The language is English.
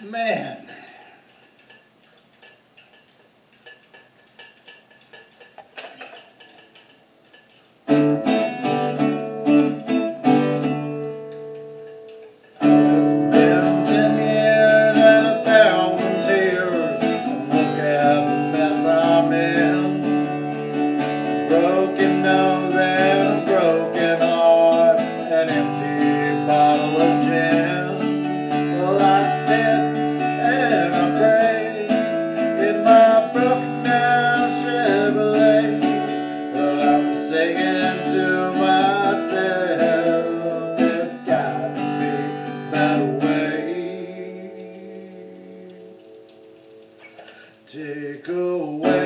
Man. Broken nose and a broken heart, an empty bottle of gin. Well, I sit and I pray in my broken down Chevrolet. Well, I'm singing to myself, there's gotta be a better way. Take away